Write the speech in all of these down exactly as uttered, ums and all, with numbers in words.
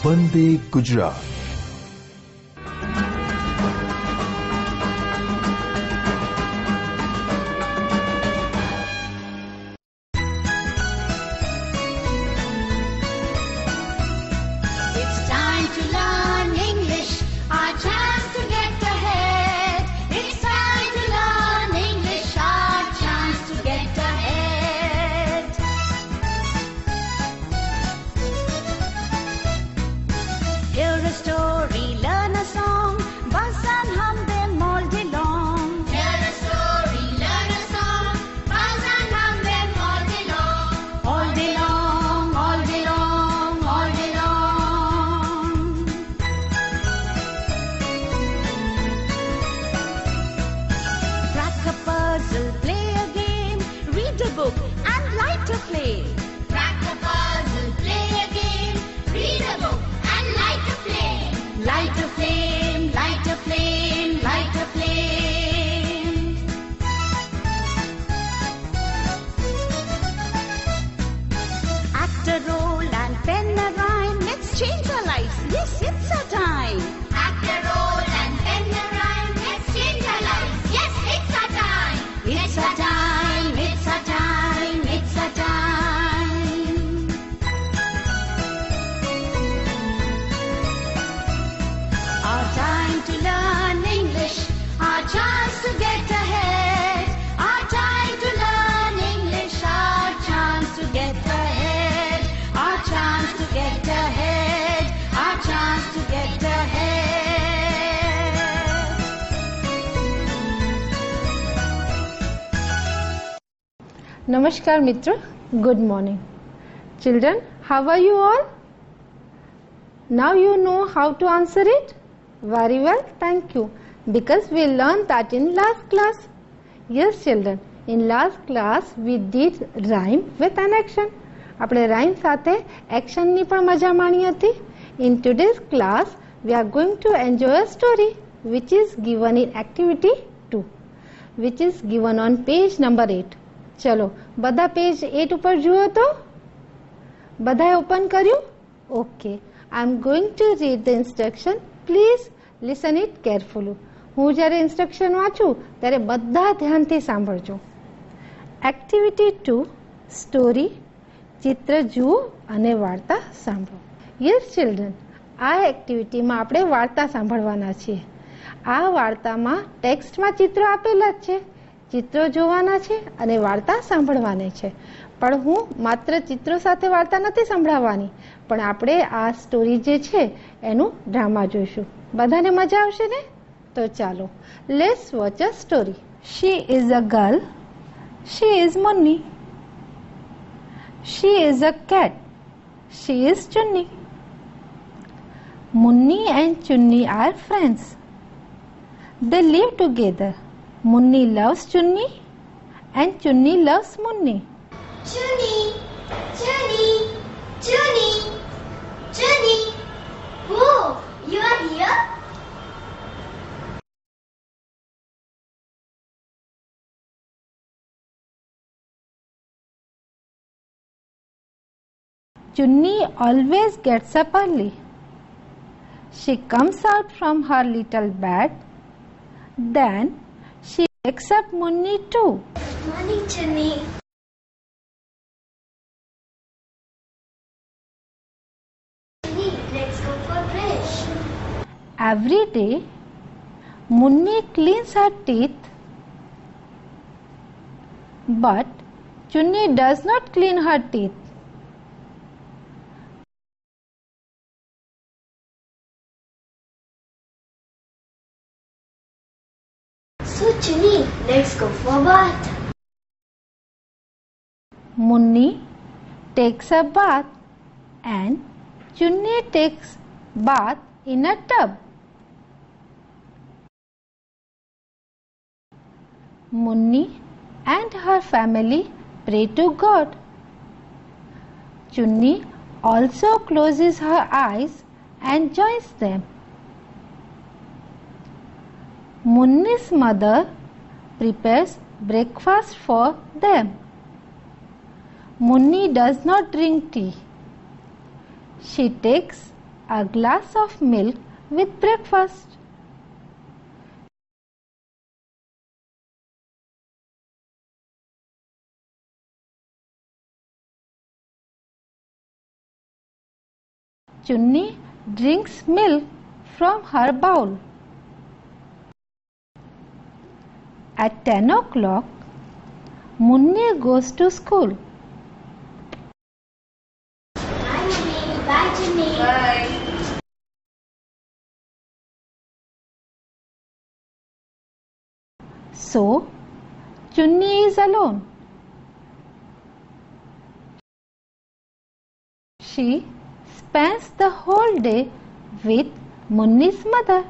Vande Gujarat. Namaskar Mitra, good morning. Children, how are you all? Now you know how to answer it? Very well, thank you. Because we learned that in last class. Yes children, in last class we did rhyme with an action. આપણે rhyme સાથે action ની પણ મજા માણી હતી. In today's class we are going to enjoy a story which is given in activity two, which is given on page number eight. ચલો બધા page at ઉપર જુઓ તો બધાએ ઓપન કર્યું? Okay, I am going to read the instruction. Please listen it carefully. હું જ્યારે instruction વાંચું ત્યારે બધા ધ્યાનથી સાંભળજો. Activity two, story. ચિત્ર જુઓ અને વાર્તા સાંભળો. યસ ચિલ્ડ્રન, આ એક્ટિવિટીમાં આપણે વાર્તા સાંભળવાના છીએ. આ વાર્તામાં ટેક્સ્ટમાં ચિત્રો આપેલા જ છે, ચિત્રો જોવાના છે અને વાર્તા સાંભળવાની છે. પણ હું માત્ર ચિત્રો સાથે વાર્તા નથી સંભળાવવાની, પણ આપણે આ સ્ટોરી જે છે એનું ડ્રામા જોઈશું. બધાને મજા આવશે ને? તો ચાલો, let's watch a story. She is a girl. She is Munni. She is a cat. She is Chunni. Munni and Chunni are friends. They live together. Munni loves Chunni and Chunni loves Munni. Chunni, Chunni, Chunni, Chunni. Oh, you are here? Chunni always gets up early. She comes out from her little bed. Then she wakes up Munni too. Morning, Chunni. Chunni, let's go for brush. Every day, Munni cleans her teeth, but Chunni does not clean her teeth. So Chunni, let's go for bath. Munni takes a bath and Chunni takes bath in a tub. Munni and her family pray to God. Chunni also closes her eyes and joins them. Munni's mother prepares breakfast for them. Munni does not drink tea. She takes a glass of milk with breakfast. Chunni drinks milk from her bowl. At ten o'clock, Munni goes to school. Bye, Mummy. Bye, Chunni. Bye. So, Chunni is alone. She spends the whole day with Munni's mother.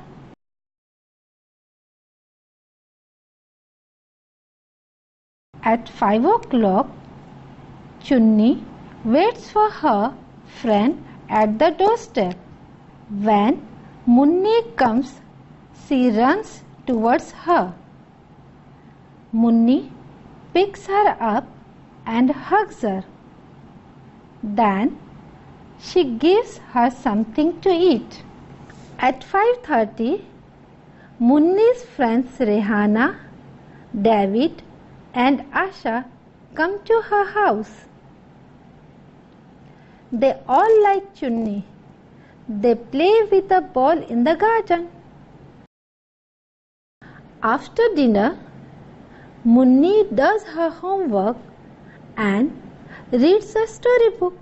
At five o'clock, Chunni waits for her friend at the doorstep. When Munni comes, she runs towards her. Munni picks her up and hugs her. Then she gives her something to eat. At five thirty, Munni's friends Rehana, David and Asha come to her house. They all like Chunni. They play with a ball in the garden. After dinner, Munni does her homework and reads a storybook.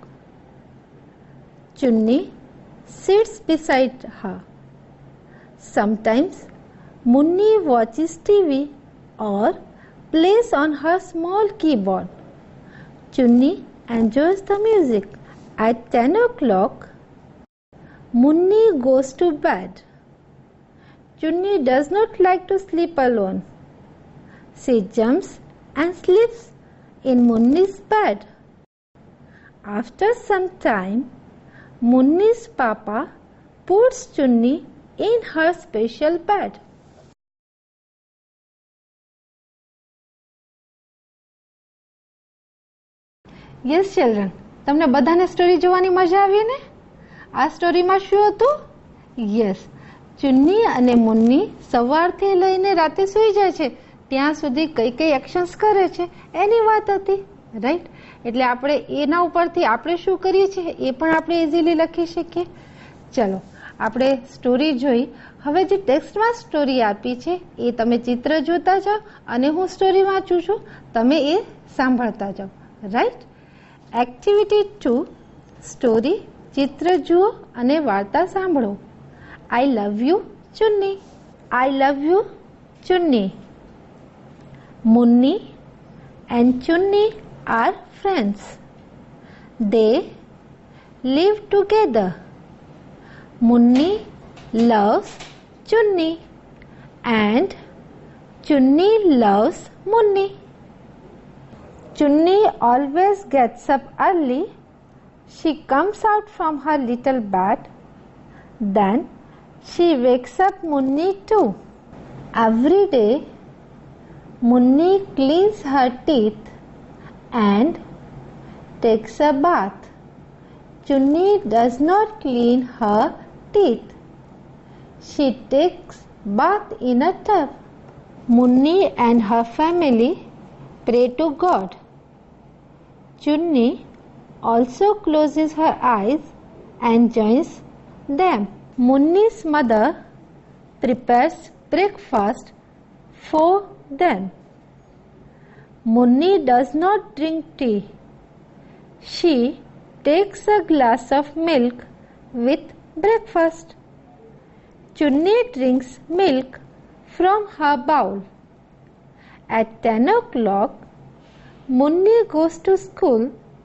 Chunni sits beside her. Sometimes Munni watches T V or plays on her small keyboard. Chunni enjoys the music. At ten o'clock, Munni goes to bed. Chunni does not like to sleep alone. She jumps and sleeps in Munni's bed. After some time, Munni's papa puts Chunni in her special bed. Yes children, તમને બધાને story જોવાની મજા આવી ને? આ સ્ટોરીમાં શું હતું? Yes, ચુન્ની અને મુન્ની સવારથી લઈને રાતે સૂઈ જાય છે ત્યાં સુધી કઈ કઈ એક્શન્સ કરે છે એની વાત હતી, રાઈટ? એટલે આપણે એના ઉપરથી આપણે શું કરીએ છીએ એ પણ આપણે ઇઝીલી લખી શકીએ. ચલો આપણે સ્ટોરી જોઈ. હવે જે ટેક્સ્ટમાં સ્ટોરી આપી છે એ તમે ચિત્ર જોતા જાઓ અને હું સ્ટોરી વાંચું છું, તમે એ સાંભળતા જાઓ, રાઈટ? એક્ટિવિટી ટુ, સ્ટોરી, ચિત્ર જુઓ અને વાર્તા સાંભળો. I love you Chunni. I love you Chunni. Munni and Chunni are friends. They live together. Munni loves Chunni and Chunni loves Munni. Chunni always gets up early. She comes out from her little bed. Then she wakes up Munni too. Every day Munni cleans her teeth and takes a bath. Chunni does not clean her teeth. She takes bath in a tub. Munni and her family pray to God. Chunni also closes her eyes and joins them. Munni's mother prepares breakfast for them. Munni does not drink tea. She takes a glass of milk with breakfast. Chunni drinks milk from her bowl. At ten o'clock, Munni goes to school,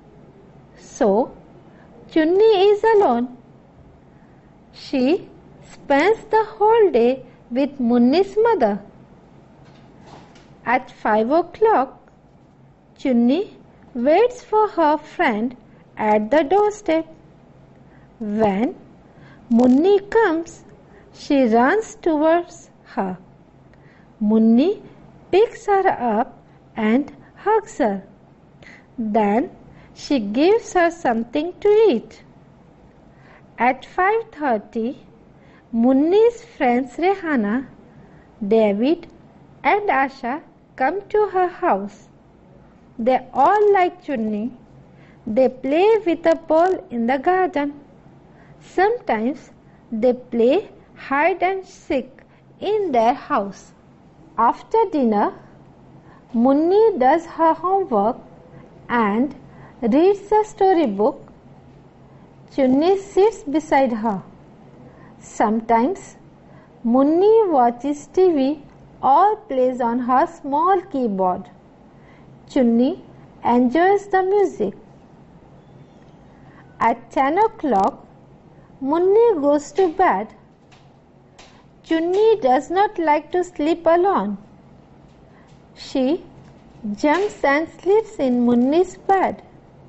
so Chunni is alone. She spends the whole day with Munni's mother. At five o'clock, Chunni waits for her friend at the doorstep. When Munni comes, she runs towards her. Munni picks her up and hugs her. Then she gives her something to eat. At five thirty, Munni's friends Rehana, David and Asha come to her house. They all like Chunni. They play with a ball in the garden. Sometimes they play hide and seek in their house. After dinner, Munni does her homework and reads a storybook. Chunni sits beside her. Sometimes Munni watches T V or plays on her small keyboard. Chunni enjoys the music. At ten o'clock, Munni goes to bed. Chunni does not like to sleep alone. She jumps and sleeps in Munni's bed.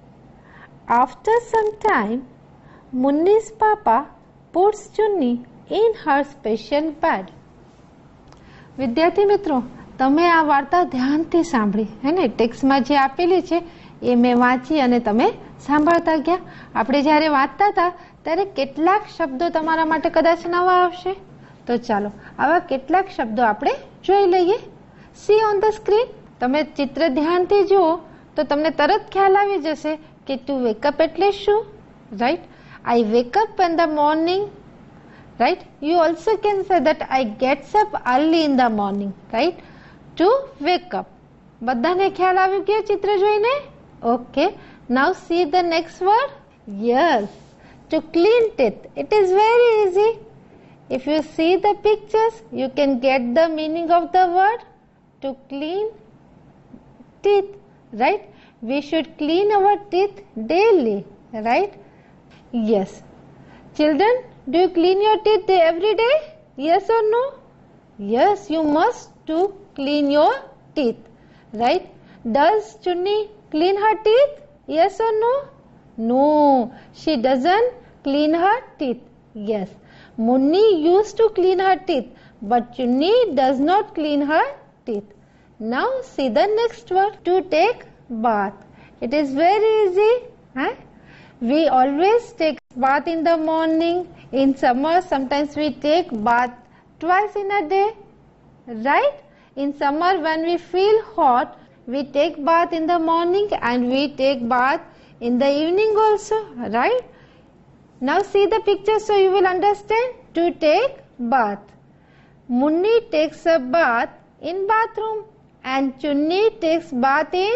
After some time, Munni's papa puts Chunni in her special bed. વિદ્યાર્થી મિત્રો, તમે આ વાર્તા ધ્યાનથી સાંભળી હે ને, ટેક્સ્ટમાં જે આપેલી છે એ મેં વાંચી અને તમે સાંભળતા ગયા. આપણે જ્યારે વાંચતા હતા ત્યારે કેટલાક શબ્દો તમારા માટે કદાચ નવા આવશે, તો ચાલો આવા કેટલાક શબ્દો આપણે જોઈ લઈએ. See on the screen. તમે ચિત્ર ધ્યાનથી જુઓ તો તમને તરત ખ્યાલ આવી જશે કે ટુ વેકઅપ એટલે શું, right? I wake up in the morning, right? You also can say that I gets up early in the morning, right? To wake up. બધાને ખ્યાલ આવી ગયો ચિત્ર જોઈને? Okay. Now see the next word. Yes. To clean teeth. It is very easy. If you see the pictures, you can get the meaning of the word. To clean teeth, right? We should clean our teeth daily, right? Yes. Children, do you clean your teeth every day? Yes or no? Yes, you must to clean your teeth, right? Does Chunni clean her teeth? Yes or no? No, she doesn't clean her teeth. Yes, Munni used to clean her teeth, but Chunni does not clean her teeth. Now see the next word. To take bath. It is very easy, huh? We always take bath in the morning. In summer, sometimes we take bath twice in a day, right? In summer, when we feel hot, we take bath in the morning and we take bath in the evening also, right? Now see the picture so you will understand. To take bath. Munni takes a bath in bathroom and Chunni takes bath in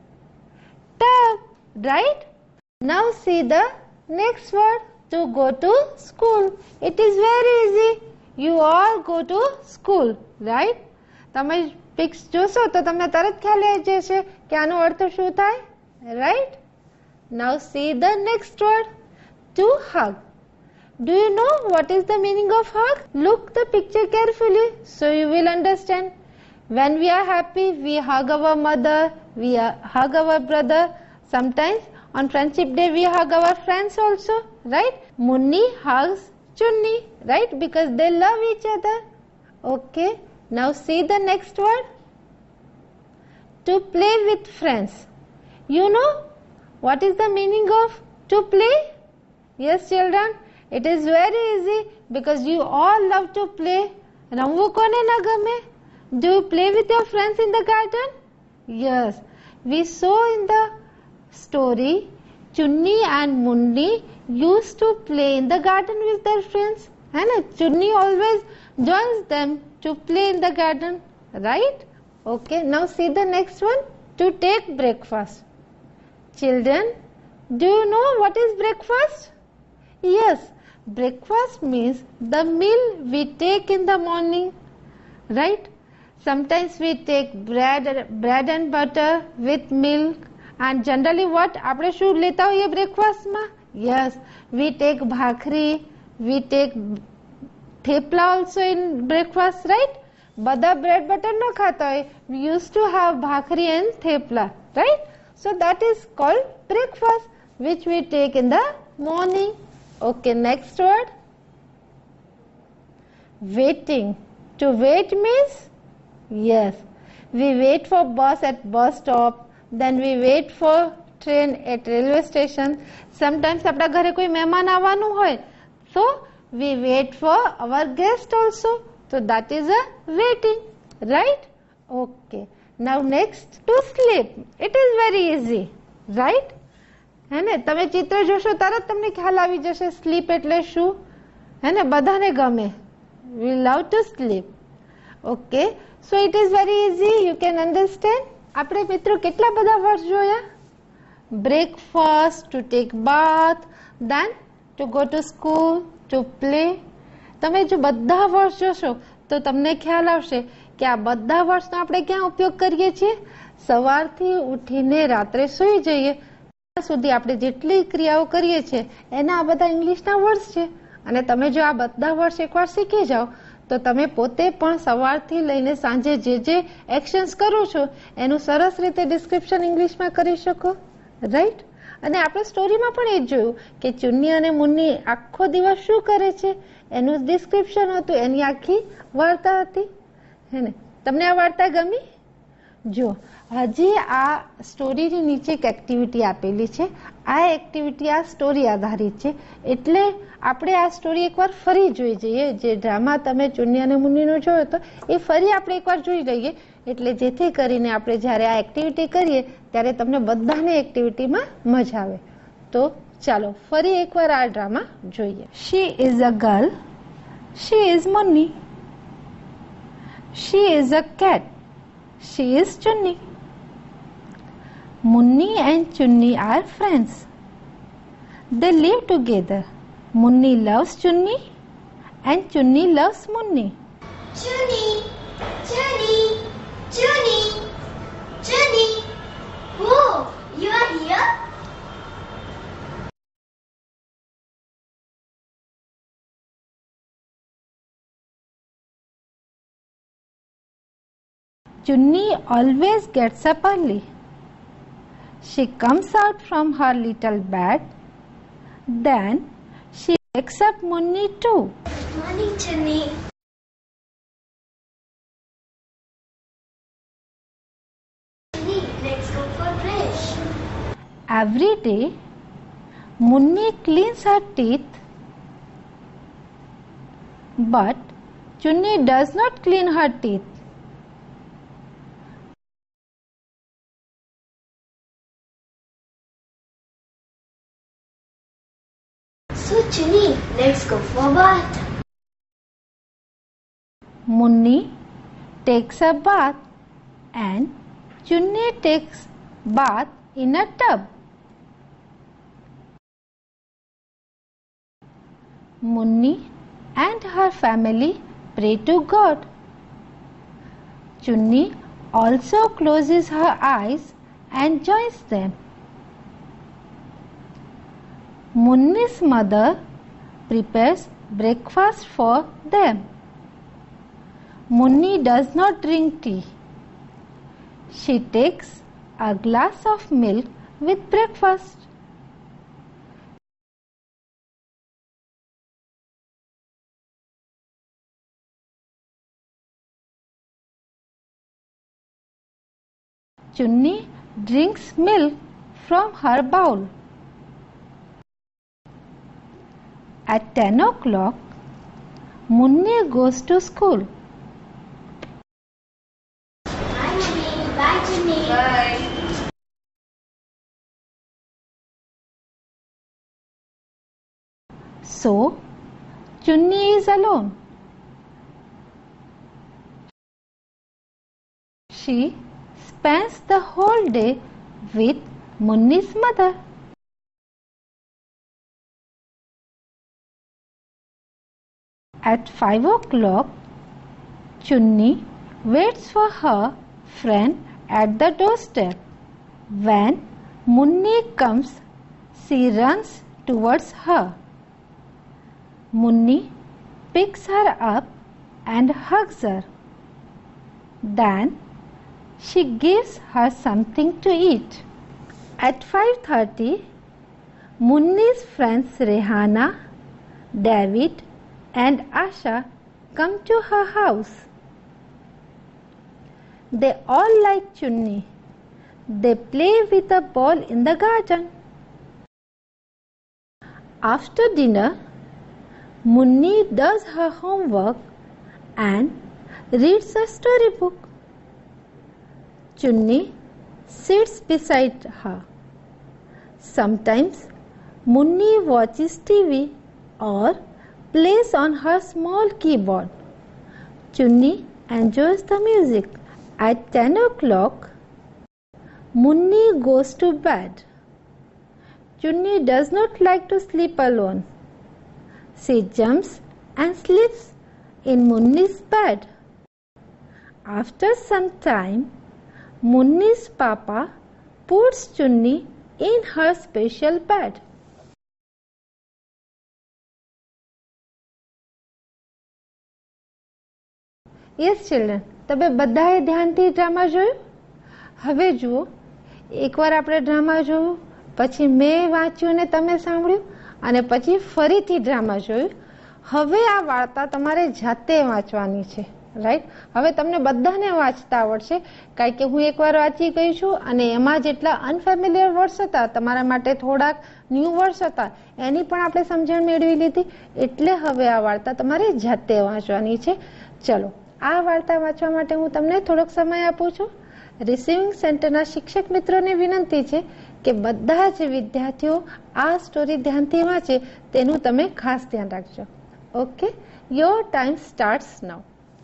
tub, right? Now see the next word. To go to school. It is very easy. You all go to school, right? તમે pics જોશો તો તમને તરત ખ્યાલ આવી જશે કે આનો અર્થ શું થાય, right? Now see the next word. To hug. Do you know what is the meaning of hug? Look the picture carefully so you will understand. When we are happy, we hug our mother, we hug our brother. Sometimes on Friendship Day, we hug our friends also, right? Munni hugs Chunni, right? Because they love each other. Okay. Now see the next word. To play with friends. You know what is the meaning of to play? Yes, children. It is very easy because you all love to play. રમવું કોને ના ગમે? Do you play with your friends in the garden? Yes. We saw in the story, Chunni and Munni used to play in the garden with their friends. And Chunni always joins them to play in the garden, right? Okay, now see the next one. To take breakfast. Children, do you know what is breakfast? Yes, breakfast means the meal we take in the morning, right? Sometimes we take bread, bread and butter with milk. And generally what આપણે શું લેતા હોઈએ બ્રેકફાસ્ટમાં? Yes, we take bhakri, we take thepla also in breakfast, right? બધા bread butter ન ખાતા હોય. We used to have bhakri and thepla, right? So that is called breakfast, which we take in the morning. Okay, next word. Waiting. To wait means, yes, we wait for bus at bus stop. Then we wait for train at railway station. Sometimes આપણા ઘરે કોઈ મહેમાન આવવાનું હોય So we wait for our guest also. So that is a waiting, right? Okay. Now next, to sleep. It is very easy, right? હે ને તમે ચિત્ર જોશો તરત તમને ખ્યાલ આવી જશે સ્લીપ એટલે શું હે ને બધાને ગમે. We love to sleep. Okay, so it is very easy, you can understand. આપણે મિત્રો કેટલા બધા વર્ડ્સ જોયા? Breakfast, to take bath, then to go to school, to play. તમે જો બધા વર્ડ્સ જોશો તો તમને ખ્યાલ આવશે કે આ બધા વર્ડ્સનો આપણે ક્યાં ઉપયોગ કરીએ છીએ? સવારથી ઉઠીને રાત્રે સૂઈ જઈએ સુધી આપણે જેટલી ક્રિયાઓ કરીએ છીએ એના આ બધા ઇંગ્લિશના વર્ડ્સ છે. અને તમે જો આ બધા વર્ડ્સ એકવાર શીખી જાઓ તો તમે પોતે પણ સવારથી લઈને સાંજે જે જે એક્શન્સ કરો છો એનું સરસ રીતે ડિસ્ક્રિપ્શન ઇંગ્લિશમાં કરી શકો, રાઈટ? અને આપણે સ્ટોરીમાં પણ એ જ જોયું કે ચુન્ની અને મુન્ની આખો દિવસ શું કરે છે એનું ડિસ્ક્રિપ્શન હતું, એની આખી વાર્તા હતી. હે ને તમને આ વાર્તા ગમી? જો હજી આ સ્ટોરીની નીચે એક એક્ટિવિટી આપેલી છે. આ એક્ટિવિટી આ સ્ટોરી આધારિત છે એટલે આપણે આ સ્ટોરી એકવાર ફરી જોઈ જઈએ. જે ડ્રામા તમે ચુન્ની અને મુન્નીનો જોયો હતો એ ફરી આપણે એકવાર જોઈ લઈએ એટલે જેથી કરીને આપણે જ્યારે આ એક્ટિવિટી કરીએ ત્યારે તમને બધાને એક્ટિવિટીમાં મજા આવે. તો ચાલો ફરી એકવાર આ ડ્રામા જોઈએ. She is a girl, she is Munni. She is a cat, she is Chunni. Munni and Chunni are friends. They live together. Munni loves Chunni and Chunni loves Munni. Chunni, Chunni, Chunni, Chunni. Oh, you are here? Chunni always gets up early. She comes out from her little bed. Then she wakes up Munni too. Morning, Chunni. Chunni, let's go for brush. Every day, Munni cleans her teeth, but Chunni does not clean her teeth. So, Chunni, let's go for bath. Munni takes a bath and Chunni takes bath in a tub. Munni and her family pray to God. Chunni also closes her eyes and joins them. Munni's mother prepares breakfast for them. Munni does not drink tea. She takes a glass of milk with breakfast. Chunni drinks milk from her bowl. At ten o'clock, Munni goes to school. Bye, Munni. Bye, Chunni. Bye. So, Chunni is alone. She spends the whole day with Munni's mother. At five o'clock, Chunni waits for her friend at the doorstep. When Munni comes, she runs towards her. Munni picks her up and hugs her. Then she gives her something to eat. At five thirty, Munni's friends Rehana, David and Asha come to her house. They all like Chunni. They play with a ball in the garden. After dinner, Munni does her homework and reads a storybook. Chunni sits beside her. Sometimes Munni watches T V or plays on her small keyboard. Chunni enjoys the music. At ten o'clock, Munni goes to bed. Chunni does not like to sleep alone. She jumps and sleeps in Munni's bed. After some time, Munni's papa puts Chunni in her special bed. Yes children, તમે બધાએ ધ્યાનથી drama જોયું? હવે જુઓ, એકવાર આપણે drama જોયું, પછી મેં વાંચ્યું ને તમે સાંભળ્યું, અને પછી ફરીથી ડ્રામા જોયું. હવે આ વાર્તા તમારે જાતે વાંચવાની છે, રાઈટ? હવે તમને બધાને વાંચતા આવડશે, કારણ કે હું એકવાર વાંચી ગઈ છું અને એમાં જેટલા અનફેમિલિયર વર્ડ્સ હતા, તમારા માટે થોડાક ન્યૂ વર્ડ્સ હતા, એની પણ આપણે સમજણ મેળવી લીધી. એટલે હવે આ વાર્તા તમારે જાતે વાંચવાની છે. ચલો, આ વાર્તા વાંચવા માટે હું તમને થોડોક સમય આપું છું. રિસીવિંગ સેન્ટરના શિક્ષક મિત્રોને વિનંતી છે કે બધા જ વિદ્યાર્થીઓ આ સ્ટોરી ધ્યાનથી વાંચે, તેનું તમે ખાસ ધ્યાન રાખજો. Okay, your time starts now.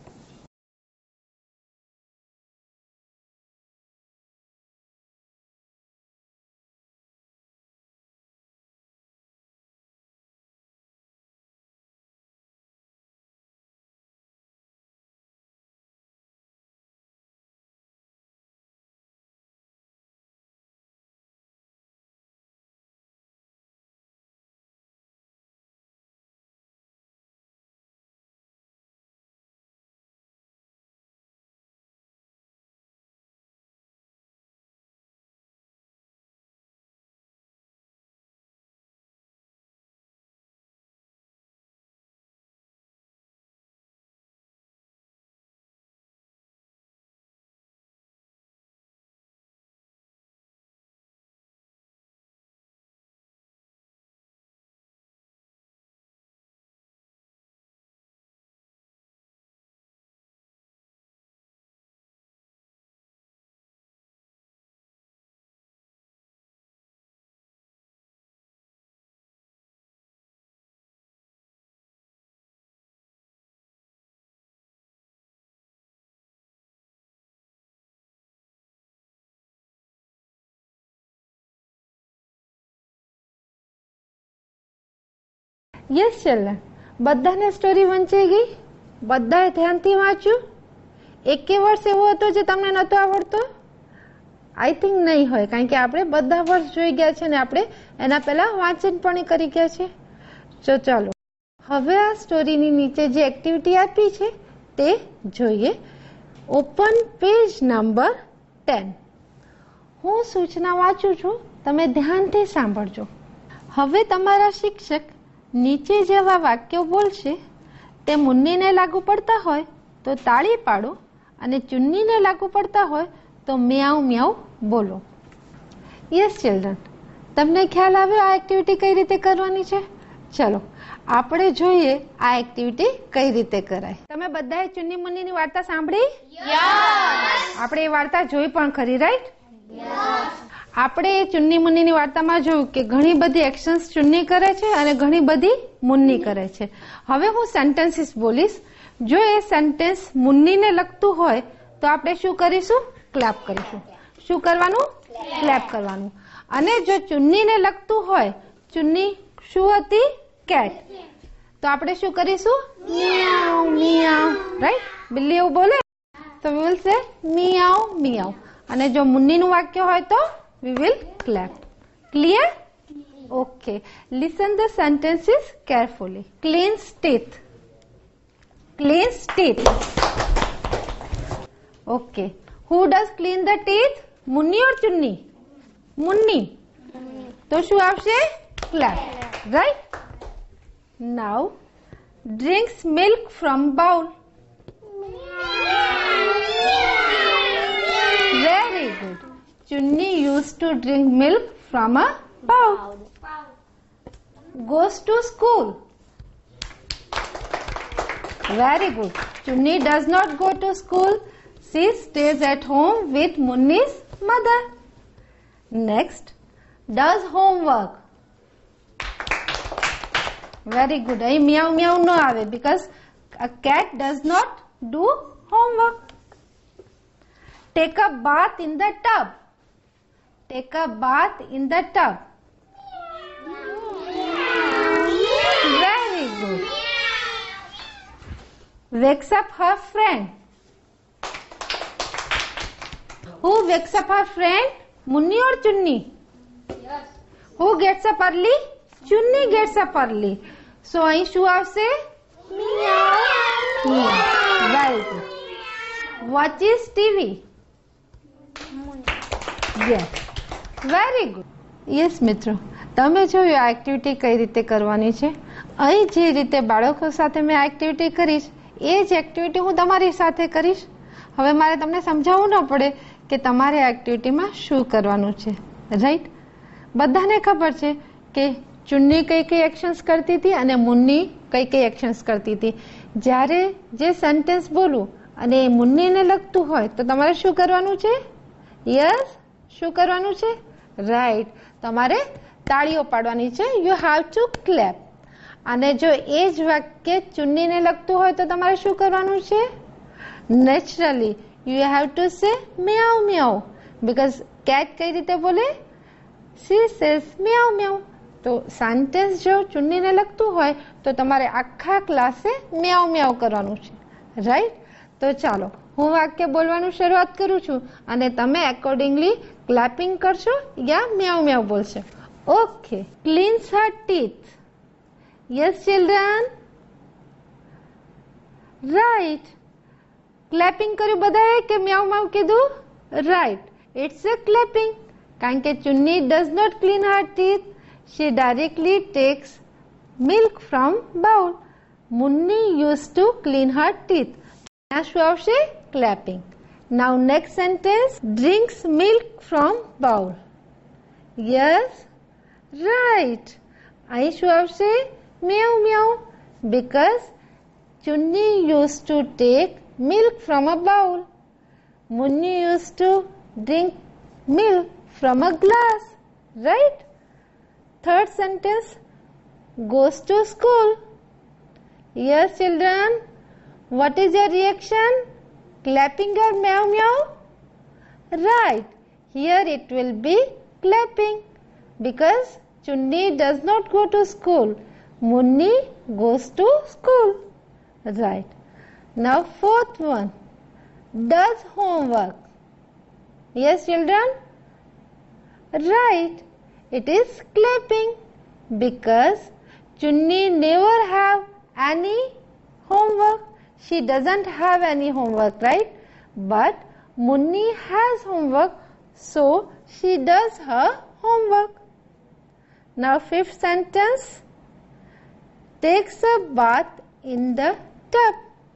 Yes children, બધાને સ્ટોરી વંચાઈ ગઈ? બધાએ ધ્યાનથી વાંચ્યું? એકે વર્ષ એવો હતો જે તમને નહોતો આવડતો? આઈ થિંક નહીં હોય, કારણ કે આપણે બધા વર્ષ જોઈ ગયા છે ને આપણે એના પહેલા વાંચન પણ કરી ગયા છે. તો ચાલો હવે આ સ્ટોરીની નીચે જે એક્ટિવિટી આપી છે તે જોઈએ. Open page number ten. હું સૂચના વાંચું છું, તમે ધ્યાનથી સાંભળજો. હવે તમારા શિક્ષક નીચે જેવા વાક્યો બોલશે તે મુન્નીને લાગુ પડતા હોય તો તાળી પાડો અને ચુન્નીને લાગુ પડતા હોય તો મિયાઉ મિયાઉ બોલો. યસ ચિલ્ડ્રન, તમને ખ્યાલ આવ્યો આ એક્ટિવિટી કઈ રીતે કરવાની છે? ચલો આપણે જોઈએ આ એક્ટિવિટી કઈ રીતે કરાય. તમે બધાએ ચુન્ની મુન્નીની વાર્તા સાંભળી? આપણે એ વાર્તા જોઈ પણ ખરી, રાઈટ? આપણે એ ચુન્ની મુન્નીની વાર્તામાં જોયું કે ઘણી બધી એક્શન્સ ચુન્ની કરે છે અને ઘણી બધી મુન્ની કરે છે. હવે હું સેન્ટેન્સીસ બોલીશ. જો એ સેન્ટેન્સ મુન્નીને લગતું હોય તો આપણે શું કરીશું? ક્લેપ કરીશું. શું કરવાનું? ક્લેપ કરવાનું. અને જો ચુન્નીને લગતું હોય, ચુન્ની શું હતી? કેટ. તો આપણે શું કરીશું? મિયાઉ મિયાઉ, રાઈટ? બિલ્લી એવું બોલે તો વી વિલ સે મિયાઉ મિયાઉ. અને જો મુન્નીનું વાક્ય હોય તો we will clap. Clear? Okay. Listen the sentences carefully. Cleans teeth. Cleans teeth. Okay. Who does clean the teeth? Munni or Chunni? Munni. તો શું આવશે? Clap. Right? Now drinks milk from bowl. Very good. Chunni used to drink milk from a bowl. Goes to school. Very good. Chunni does not go to school. She stays at home with Munni's mother. Next, does homework. Very good. અહીં meow meow no આવે because a cat does not do homework. Take a bath in the tub. Take a bath in the tub. Very good. Wakes up her friend. Who wakes up her friend? Munni or Chunni? Yes. Who gets up early? Chunni gets up early. So અહીં શું આવશે? Meow. Very good. Watches T V. Yes. Very good. Yes મિત્રો, તમે જોયું આ activity કઈ રીતે કરવાની છે. અહીં જે રીતે બાળકો સાથે મેં આ એક્ટિવિટી કરીશ એ જ એક્ટિવિટી હું તમારી સાથે કરીશ. હવે મારે તમને સમજાવવું ન પડે કે તમારે આ એક્ટિવિટીમાં શું કરવાનું છે, રાઈટ? બધાને ખબર છે કે ચુન્ની કઈ કઈ એક્શન્સ કરતી હતી અને મુન્ની કઈ કઈ એક્શન્સ કરતી હતી. જ્યારે જે સેન્ટેન્સ બોલું અને એ મુન્નીને લગતું હોય તો તમારે શું કરવાનું છે? યસ, શું કરવાનું છે? રાઈટ, તમારે તાળીઓ પાડવાની છે. You have to clap. અને જો એ જ વાક્ય ચુન્નીને લગતું હોય તો તમારે શું કરવાનું છે? Naturally you have to say meow meow because cat કઈ રીતે બોલે? she says meow meow. તો સેન્ટેન્સ જો ચુન્નીને લગતું હોય તો તમારે આખા ક્લાસે meow meow કરવાનું છે, રાઈટ? તો ચાલો હું વાક્ય બોલવાનું શરૂઆત કરું છું અને તમે એકોર્ડિંગલી ક્લેપિંગ કરશો યા meow meow બોલશો. Okay. cleans her teeth. yes children, right. Clapping કર્યું બધાએ કે મ્યાઉ મ્યાઉ કીધું? Right, it's a clapping. કારણ કે Chunni does not clean her teeth. She directly takes milk from bowl. Munni use to clean her teeth. ત્યાં શું આવશે? Clapping. Now next sentence, drinks milk from bowl. Yes, right. અહીં શું આવશે? Meow meow because Chunni use to take milk from a bowl. Munni used to drink milk from a glass, right? Third sentence, goes to school. Yes children, what is your reaction? Clapping or meow meow? Right, here it will be clapping because Chunni does not go to school. Munni goes to school, right? Now fourth one, does homework. Yes children, right, it is clapping because Chunni never have any homework. She doesn't have any homework, right? But Munni has homework, so she does her homework. Now fifth sentence, takes a bath in the tub.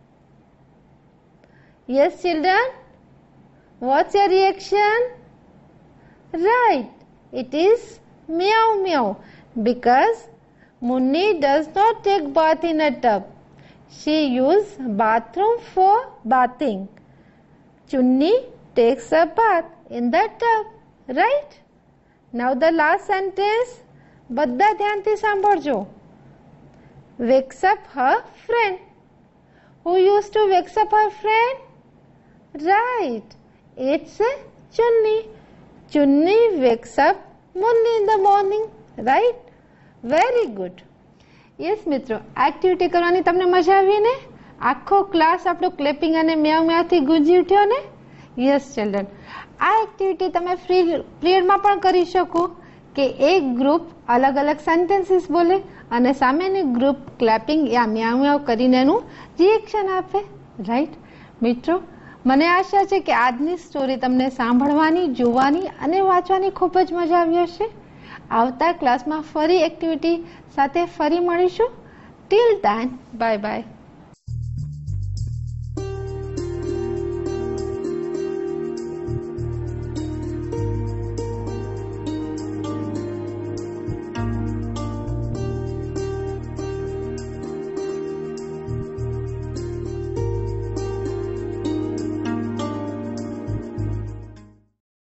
Yes children, what's your reaction? Right, it is meow meow because Munni does not take bath in a tub. She uses bathroom for bathing. Chunni takes a bath in the tub, right? Now the last sentence, બધા ધ્યાનથી સાંભળજો. Wakes up her friend. Who used to wakes up her friend? Right, it's a Chunni. Chunni wakes up Munni in the morning, right? Very good. Yes મિત્રો, activity કરવાની તમને મજા આવી ને? આખો ક્લાસ આપણો ક્લેપિંગ અને મ્યાઉ મ્યાઉથી ગુંજી ઉઠ્યો ને? યસ ચિલ્ડ્રન, આ એક્ટિવિટી તમે ફ્રી પીરિયડમાં પણ કરી શકો કે એક ગ્રુપ અલગ અલગ સેન્ટેન્સીસ બોલે અને સામેની ગ્રુપ ક્લેપિંગ યા મ્યાઉ મ્યાઉ કરીને એનું રિએક્શન આપે, રાઈટ? મિત્રો, મને આશા છે કે આજની સ્ટોરી તમને સાંભળવાની, જોવાની અને વાંચવાની ખૂબ જ મજા આવી હશે. આવતા ક્લાસમાં ફરી એક્ટિવિટી સાથે ફરી મળીશું. Till then, bye by.